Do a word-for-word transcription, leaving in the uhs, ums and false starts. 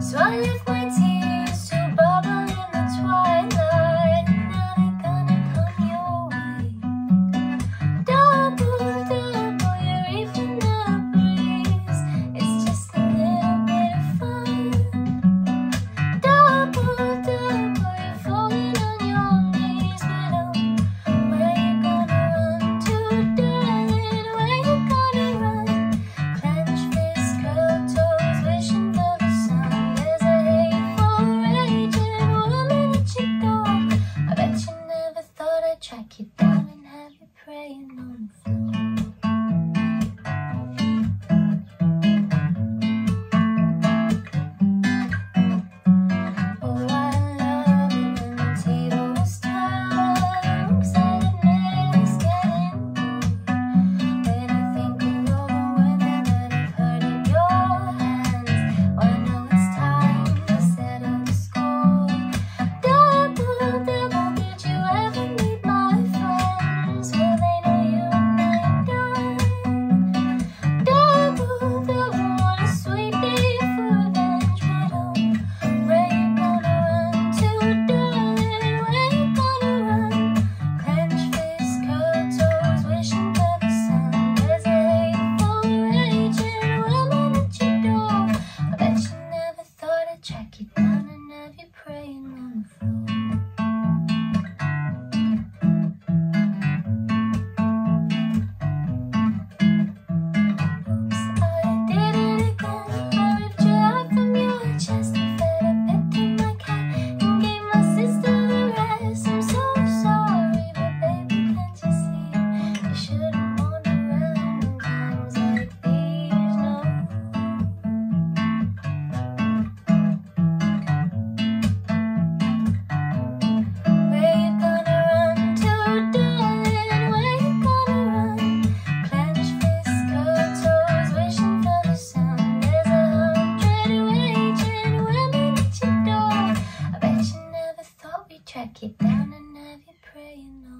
So I left my tears to bubble in the twilight, and now they're gonna come your way. Double, double, you're even the breeze. It's just a little bit of fun. Double, double, you're falling on your knees, but oh, where you gonna run to, darling? Where you gonna run? Clench fists, curl toes, wishing for the sun. There's a hateful, raging woman at your door. I bet you never thought I'd track you down and have you praying on the floor. Oh, I love it when the table was turned, 'cause I admit it's getting bored. When I think of all the women that I've hurt in your hands, well, I know it's time to settle the score. Double, double, did you ever meet my friends? Well, they know you and I are done. Double, double, what a sweet day for revenge, but oh, where you gonna run to, darling? Where you gonna run? Clench fists, curl toes, wishing for the sun. There's a hateful, raging woman at your door. I bet you never thought I'd track you down and have you praying on the floor. Oops, I did it again. I ripped you out from your chest and fed a bit to my cat and gave my sister the rest. I'm so sorry, but baby, can't you see? You shouldn't wander around in times like these, no. Where you gonna run to, darling? Where you gonna run? Clench fists, curl toes, wishing for the sun. There's a hundred raging women at your door. I bet you never thought we'd track you down and have you praying on